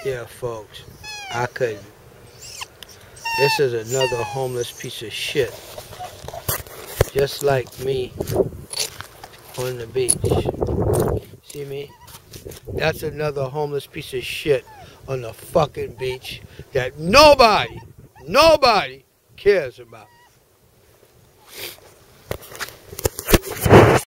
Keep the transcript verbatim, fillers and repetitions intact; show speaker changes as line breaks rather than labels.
Yeah, folks, I couldn't. This is another homeless piece of shit. Just like me on the beach. See me? That's another homeless piece of shit on the fucking beach that nobody, nobody cares about.